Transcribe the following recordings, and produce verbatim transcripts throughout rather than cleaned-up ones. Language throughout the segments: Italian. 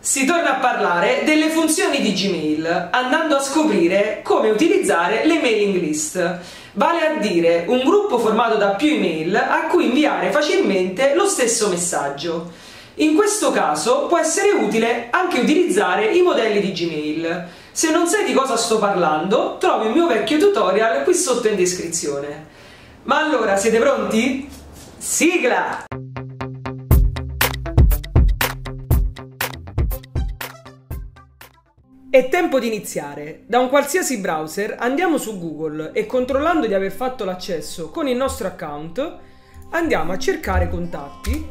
Si torna a parlare delle funzioni di Gmail, andando a scoprire come utilizzare le mailing list, vale a dire un gruppo formato da più email a cui inviare facilmente lo stesso messaggio. In questo caso può essere utile anche utilizzare i modelli di Gmail. Se non sai di cosa sto parlando, trovi il mio vecchio tutorial qui sotto in descrizione. Ma allora, siete pronti? Sigla! È tempo di iniziare. Da un qualsiasi browser andiamo su Google e, controllando di aver fatto l'accesso con il nostro account, andiamo a cercare contatti,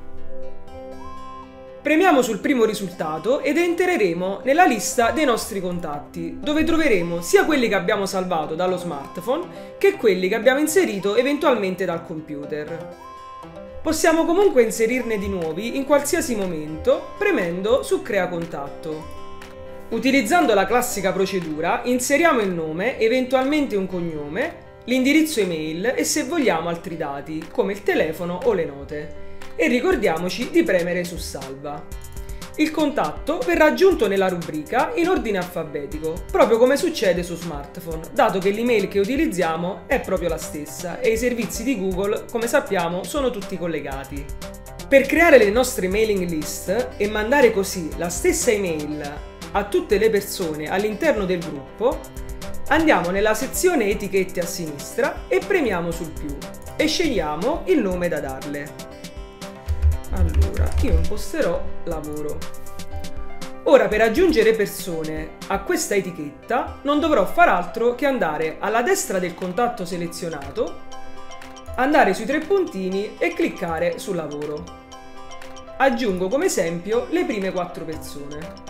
premiamo sul primo risultato ed entreremo nella lista dei nostri contatti, dove troveremo sia quelli che abbiamo salvato dallo smartphone che quelli che abbiamo inserito eventualmente dal computer. Possiamo comunque inserirne di nuovi in qualsiasi momento premendo su Crea contatto. Utilizzando la classica procedura, inseriamo il nome, eventualmente un cognome, l'indirizzo email e, se vogliamo, altri dati, come il telefono o le note. E ricordiamoci di premere su Salva. Il contatto verrà aggiunto nella rubrica in ordine alfabetico, proprio come succede su smartphone, dato che l'email che utilizziamo è proprio la stessa e i servizi di Google, come sappiamo, sono tutti collegati. Per creare le nostre mailing list e mandare così la stessa email a tutte le persone all'interno del gruppo, andiamo nella sezione etichette a sinistra e premiamo sul più e scegliamo il nome da darle. Allora, io imposterò lavoro. Ora, per aggiungere persone a questa etichetta non dovrò far altro che andare alla destra del contatto selezionato, andare sui tre puntini e cliccare su lavoro. Aggiungo come esempio le prime quattro persone.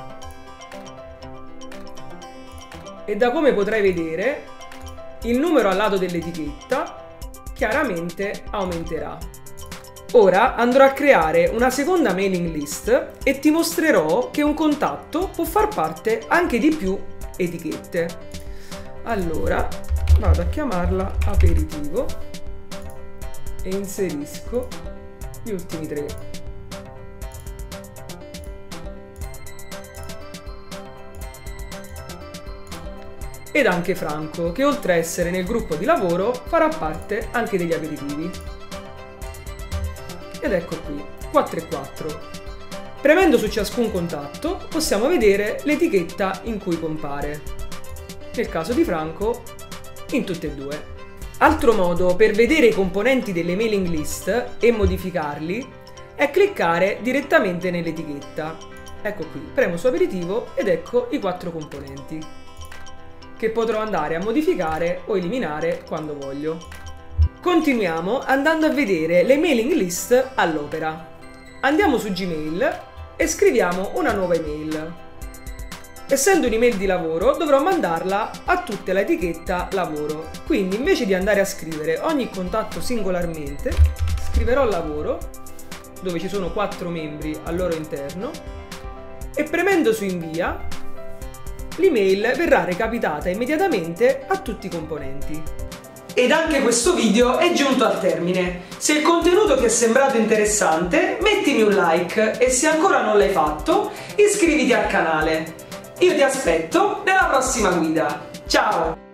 E da come potrai vedere, il numero al lato dell'etichetta chiaramente aumenterà. Ora andrò a creare una seconda mailing list e ti mostrerò che un contatto può far parte anche di più etichette. Allora vado a chiamarla aperitivo e inserisco gli ultimi tre. Ed anche Franco, che oltre a essere nel gruppo di lavoro farà parte anche degli aperitivi. Ed ecco qui, quattro e quattro. Premendo su ciascun contatto possiamo vedere l'etichetta in cui compare. Nel caso di Franco, in tutte e due. Altro modo per vedere i componenti delle mailing list e modificarli è cliccare direttamente nell'etichetta. Ecco qui, premo su aperitivo ed ecco i quattro componenti, che potrò andare a modificare o eliminare quando voglio. Continuiamo andando a vedere le mailing list all'opera. Andiamo su Gmail e scriviamo una nuova email. Essendo un'email di lavoro dovrò mandarla a tutta l'etichetta lavoro, quindi invece di andare a scrivere ogni contatto singolarmente, scriverò lavoro, dove ci sono quattro membri al loro interno, e premendo su invia l'email verrà recapitata immediatamente a tutti i componenti. Ed anche questo video è giunto al termine. Se il contenuto ti è sembrato interessante, mettimi un like e, se ancora non l'hai fatto, iscriviti al canale. Io ti aspetto nella prossima guida. Ciao!